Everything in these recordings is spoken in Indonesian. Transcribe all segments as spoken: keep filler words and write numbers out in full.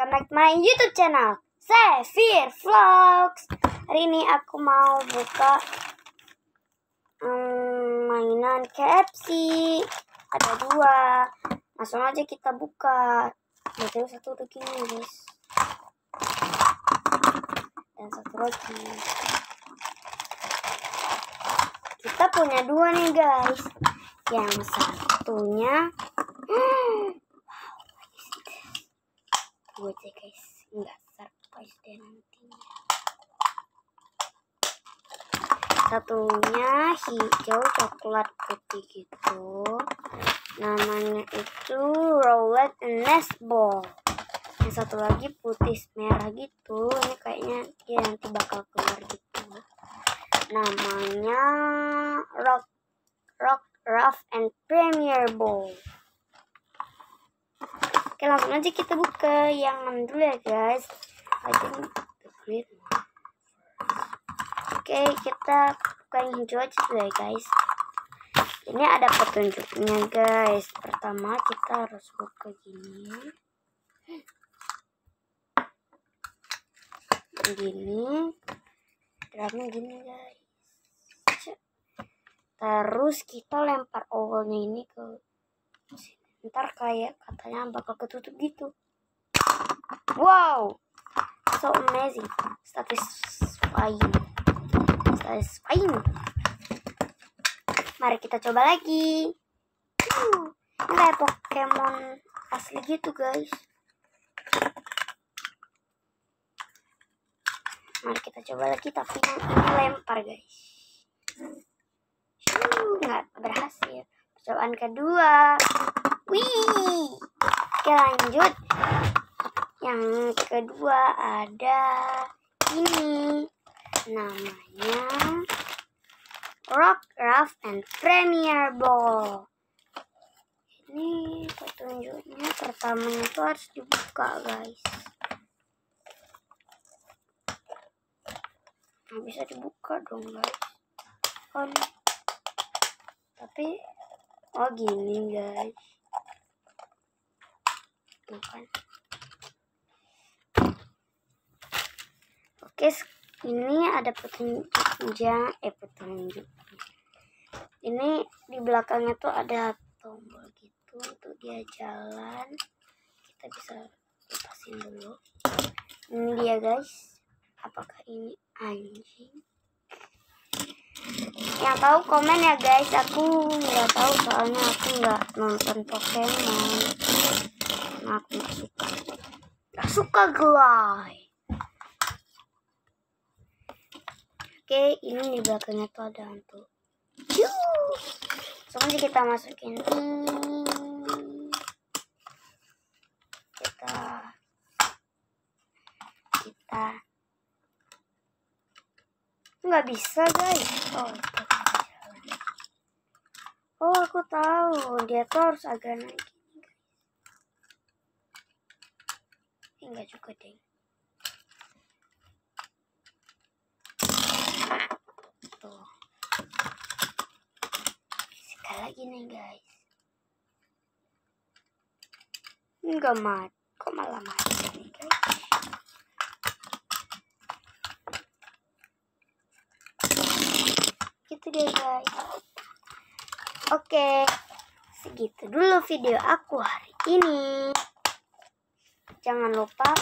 connect my YouTube channel, Zephyr Vlogs. Hari ini aku mau buka um, mainan K F C. Ada dua. Langsung aja kita buka. Betul satu begini guys. Dan satu lagi. Kita punya dua nih guys. Yang satunya buat ya guys, nggak surprise deh nantinya. Satunya hijau coklat putih gitu, namanya itu roulette nest ball. Yang satu lagi putih merah gitu, ini kayaknya dia nanti bakal keluar gitu. Namanya rock rock rough and premier ball. Oke, langsung aja kita buka yang mana dulu ya guys. I think the green one. Oke, kita buka yang hijau aja dulu ya guys. Ini ada petunjuknya guys. Pertama kita harus buka gini. Gini. Drumnya gini guys. Terus kita lempar owlnya ini ke sini. Ntar kayak katanya bakal ketutup gitu. Wow, so amazing, satisfying, satisfying. Mari kita coba lagi. Uh, ini kayak Pokemon asli gitu guys. Mari kita coba lagi, tapi yang ini lempar guys. Uh, nggak berhasil. Percobaan kedua. Wih, oke lanjut. Yang kedua ada ini, namanya rock rough and premier ball. Ini petunjuknya pertama itu harus dibuka guys. Nggak bisa dibuka dong guys. Kan, tapi oh gini guys. Bukan. Oke, ini ada petunjuk, eh petunjuk. Ini di belakangnya tuh ada tombol gitu untuk dia jalan. Kita bisa lepasin dulu. Ini dia guys. Apakah ini anjing? Yang tahu komen ya guys. Aku nggak tahu soalnya aku nggak nonton Pokemon. Nah, aku nggak suka. Nggak suka gelai. Oke, ini di belakangnya tuh ada hantu. Langsung aja kita masukin. Kita kita nggak bisa guys. Oh, oh aku tahu dia tuh harus agak naik. Enggak juga deh. Tuh. Sekali lagi nih guys. Enggak mat. Kok malah mati nih guys. Gitu deh guys. Oke. Segitu dulu video aku hari ini. Jangan lupa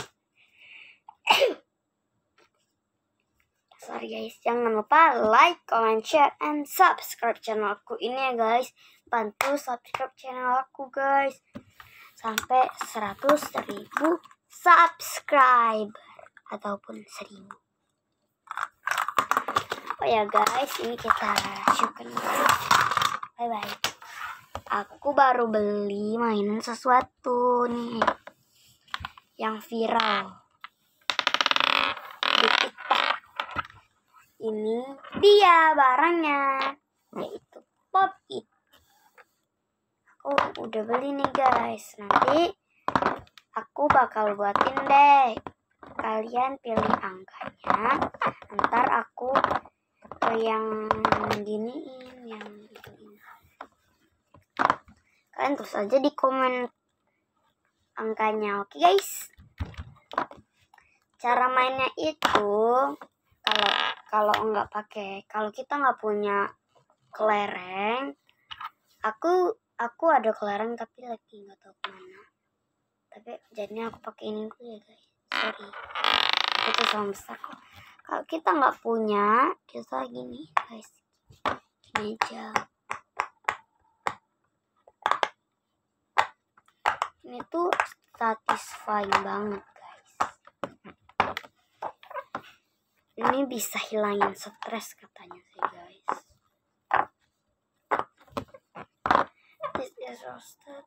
sorry guys, jangan lupa like, comment, share, and subscribe channelku ini ya guys. Bantu subscribe channel aku guys sampai seratus ribu subscriber ataupun seribu. Oh ya guys, ini kita syukur. Bye bye. Aku baru beli mainan sesuatu nih yang viral di TikTok. Ini dia barangnya, yaitu Pop It. Aku udah beli nih guys. Nanti aku bakal buatin deh. Kalian pilih angkanya. Ntar aku ke yang giniin, yang ituin. Kalian terus aja di komen angkanya, oke guys? cara mainnya itu kalau kalau nggak pakai kalau kita nggak punya kelereng, aku aku ada kelereng tapi lagi nggak tahu kemana. Tapi jadinya aku pakai ini dulu ya guys. Sorry, itu sama besar kok. Kalau kita nggak punya, kita gini guys, gini aja. Ini tuh satisfying banget guys. Ini bisa hilangin stres katanya sih guys. This is roasted.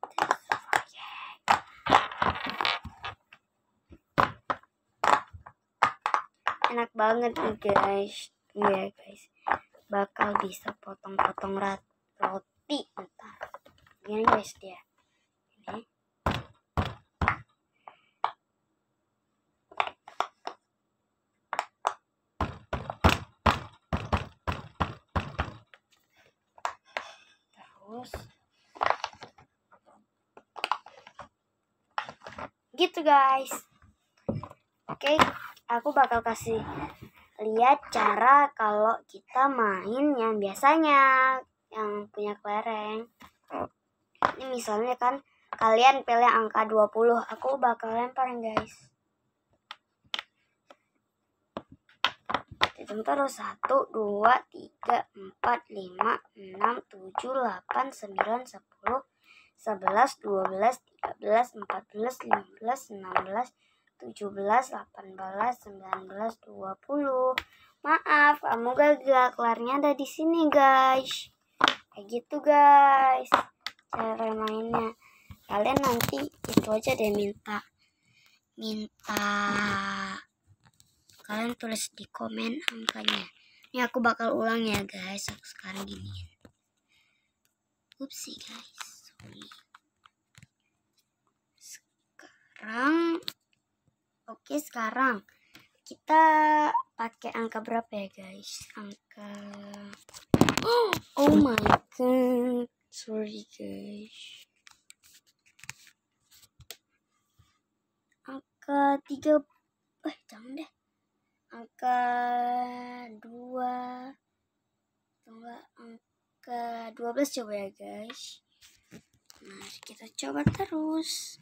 Enak banget nih guys. Iya guys, bakal bisa potong-potong roti ntar. Gini guys dia. Ini. Terus gitu guys. Oke, aku bakal kasih lihat cara kalau kita main yang biasanya yang punya kelereng. Ini misalnya kan kalian pilih angka dua puluh, aku bakal lempar guys. Hitung terus satu, dua, tiga, empat, lima, enam, tujuh, delapan, sembilan, sepuluh, sebelas, dua belas, tiga belas, empat belas, lima belas, enam belas, tujuh belas, delapan belas, sembilan belas, dua puluh. Maaf, kamu gagal. Kelarnya ada di sini, guys. Kayak gitu, guys. Cara mainnya. Kalian nanti itu aja deh minta minta kalian tulis di komen angkanya. Ini aku bakal ulang ya, guys. Aku sekarang gini. Upsi, guys. Sorry. Sekarang Oke, sekarang kita pakai angka berapa ya, guys? Angka Oh my god. Sorry, guys. Angka tiga Eh, jangan deh. Angka dua Tunggu, angka dua belas coba ya, guys. Nah, kita coba terus.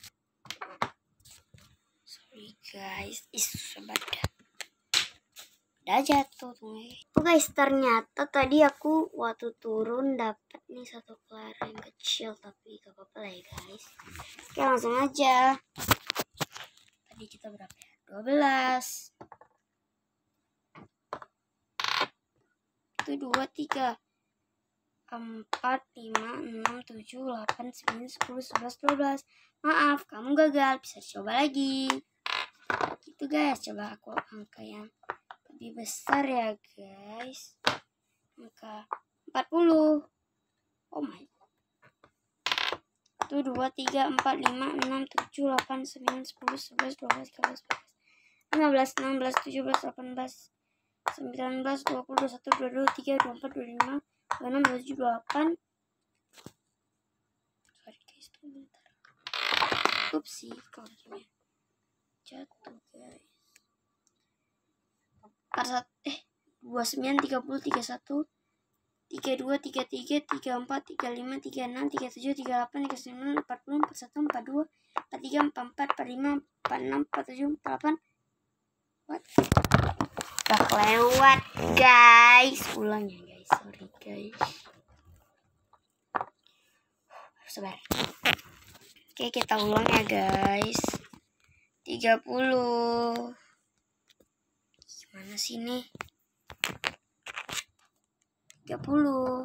Sorry guys, isu sobat udah jatuh tuh. Oh guys, ternyata tadi aku waktu turun dapat nih satu kelereng kecil, tapi gak apa-apa lah ya guys. Oke, langsung aja. Tadi kita berapa ya? dua belas. Itu dua, tiga, empat, lima, enam, tujuh, delapan, sembilan, sepuluh, sebelas, dua belas. Maaf, kamu gagal. Bisa coba lagi. Gitu guys, coba aku angka yang lebih besar ya guys. Angka empat puluh. Oh my god. Itu dua, tiga, empat, lima, enam, tujuh, delapan, sembilan, sepuluh, sebelas, dua belas, tiga belas, lima belas, enam belas, tujuh belas, delapan belas, sembilan belas, dua puluh, dua puluh satu, dua puluh dua, dua puluh tiga, dua puluh empat, dua puluh lima, dua puluh enam, dua puluh tujuh, dua puluh delapan. Sorry guys, bentar. Upsi, kok gini jatuh guys. Empat eh dua puluh sembilan, tiga puluh, tiga puluh satu, tiga puluh dua, tiga puluh tiga, tiga puluh empat, tiga puluh lima, tiga puluh enam, tiga puluh tujuh, tiga puluh delapan, tiga puluh sembilan, empat puluh, empat puluh satu, empat puluh dua, empat puluh tiga, empat puluh empat, empat puluh lima, empat puluh enam, empat puluh tujuh, empat puluh delapan. What? Udah kelewat guys. Ulang ya guys. Sorry guys. Sabar. Oke, kita ulang ya guys. tiga puluh. Gimana sih nih? tiga puluh.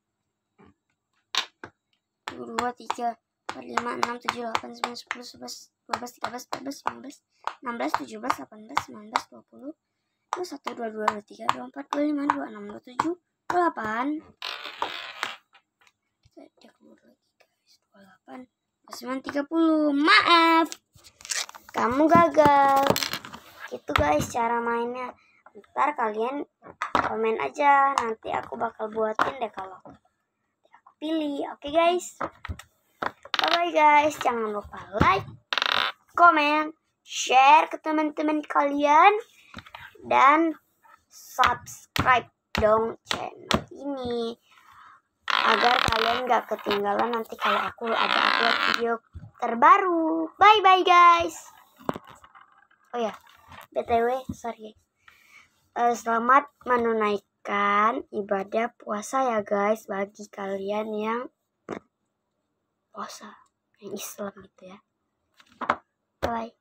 dua, tiga, empat, lima, enam, tujuh, delapan, sembilan, sepuluh, sebelas, dua belas, tiga belas, empat belas, lima belas, enam belas, tujuh belas, delapan belas, sembilan belas, dua puluh, dua puluh satu, dua puluh dua, dua puluh tiga, dua puluh empat, dua puluh lima, dua puluh enam, dua puluh tujuh, dua puluh delapan. Kita keluar lagi guys. dua puluh delapan, dua puluh sembilan, tiga puluh. Maaf, kamu gagal. Gitu guys cara mainnya. Ntar kalian komen aja, nanti aku bakal buatin deh kalau aku pilih. Oke guys, bye bye guys. Jangan lupa like, comment, share ke teman-teman kalian, dan subscribe dong channel ini agar kalian gak ketinggalan nanti kalau aku ada upload video terbaru. Bye bye guys. Oh ya, B T W sorry. Uh, selamat menunaikan ibadah puasa ya guys, bagi kalian yang puasa, yang Islam gitu ya. Bye.